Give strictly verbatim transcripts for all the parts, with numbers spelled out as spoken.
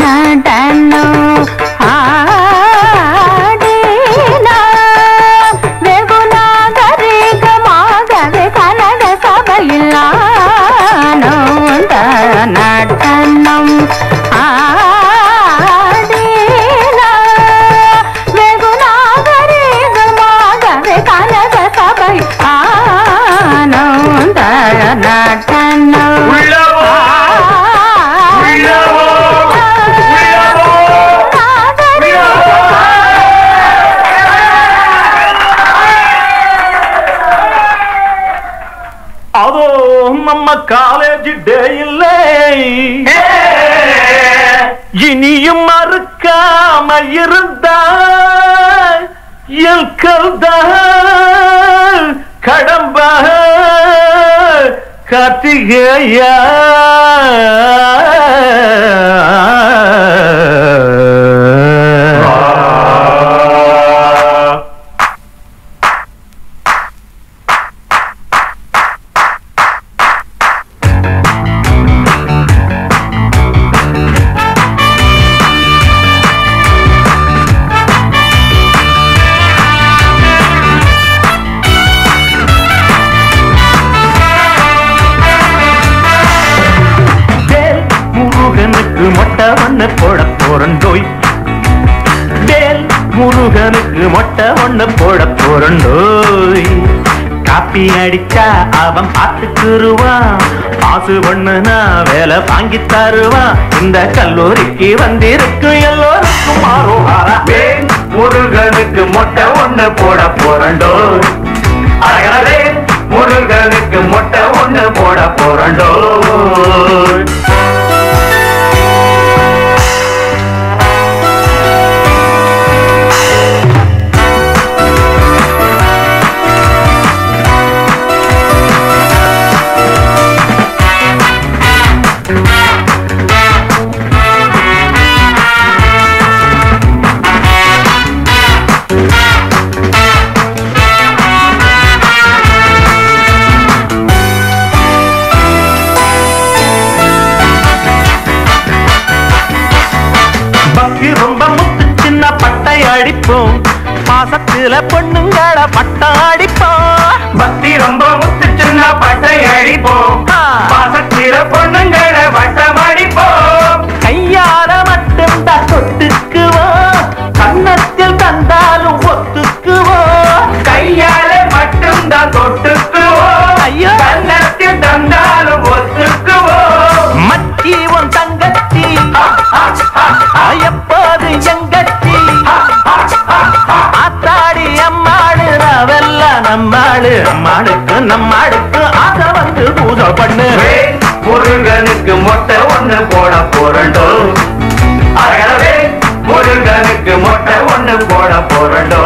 College day இல்லை இனியும் மறுக்காம இருந்தா என் கல்தான் கடம்ப கார்த்திகேயா மொட்டை ஒண்ணு போட போறண்டோய் வேல் முருகனுக்கு மொட்டை ஒண்ணு போட போறண்டோய் காப்பி அடிச்சா அவன் பாத்துக்குருவான் பாசு ஒண்ணுனா வேலை வாங்கி தருவான் இந்த கல்லூரிக்கு வந்திருக்கு எல்லோருக்கும் அரோகாரா வேல் முருகனுக்கு மொட்டை ஒண்ணு போட போறண்டோய் அரகரே முருகனுக்கு மொட்டை ஒண்ணு போட போறண்டோய் ரொம்ப முத்துச்சுன்னா பட்டை அடிப்போம் பாசத்துல பொண்ணுங்கள பட்டம் அடிப்போம் பக்தி ரொம்ப முத்துச்சுன்னா பட்டை அடிப்போம் பாசத்துல பொண்ணுங்கள பட்டம் அடிப்போம் கையால மட்டும் தான் தொட்டுக்குவோம் கன்னத்தில் தந்தாலும் ஒத்துக்குவோம் கையால மட்டும் தான் தொட்டுக்குவோம் ஐயோ கன்னத்தில் தந்தாலும் ஒத்துக்குவோம் மச்சி உன் தங்கச்சி எப்போது எங்கச்சி ஆத்தாடி அம்மாடு நாவெல்ல நம்மாடு அம்மாடுக்கு நம்மாடுக்கு ஆசை வந்து பூஜை பண்ணு முருகனுக்கு மொட்டை ஒண்ணு போட போறண்டோ அரகரவே முருகனுக்கு மொட்டை ஒண்ணு போட போறண்டோ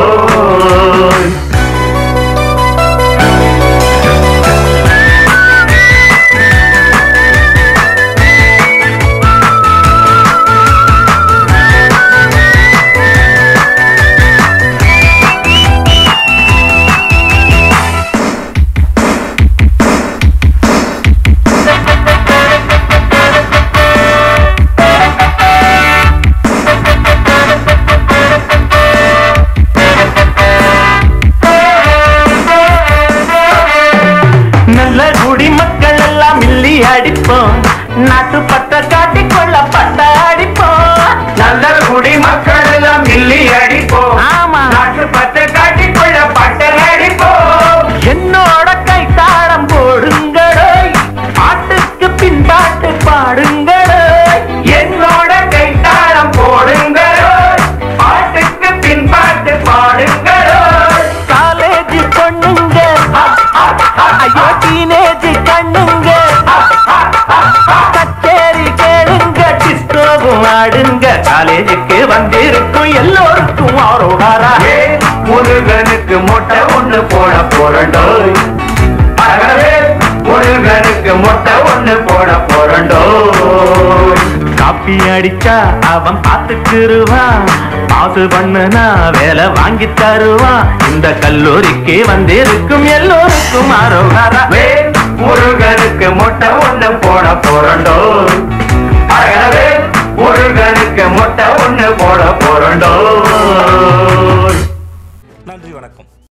அடிப்போம் நாட்டு பட்ட காட்டிக்கொள்ள பட்ட அடிப்போம் நல்ல குடி மக்கள் எல்லாம் மில்லி அடிப்போம் ஆமா நாட்டு பட்ட காட்டிக்கொள்ள பட்ட அடிப்போம் என்னோட கைத்தாளம் போடுங்களோ பாட்டுக்கு பின்பாட்டு பாடுங்களோ என்னோட கைத்தாளம் போடுங்களோ பாட்டுக்கு பின்பாட்டு பாடுங்களோ காலேஜ் பொண்ணுங்க ஐயோ டீனேஜ் கண்ணுங்க கச்சேரி கேளுங்க டிஸ்கோவும் ஆடுங்க காலேஜுக்கு வந்திருக்கும் எல்லோருக்கும் அரோகாரா முருகனுக்கு மொட்டை ஒண்ணு போட போறண்டோ முருகனுக்கு மொட்டை ஒண்ணு போட போறண்டோ காப்பி அடிச்சா அவன் பாத்துக்குருவான் பாசு பண்ணுனா வேலை வாங்கி தருவான் இந்த கல்லூரிக்கு வந்திருக்கும் எல்லோருக்கும் அரோகாரா முருகனுக்கு மொட்டை ஒண்ணு போட போறண்டோ அரகரவே முருகனுக்கு போறண்டோ. நன்றி, வணக்கம்.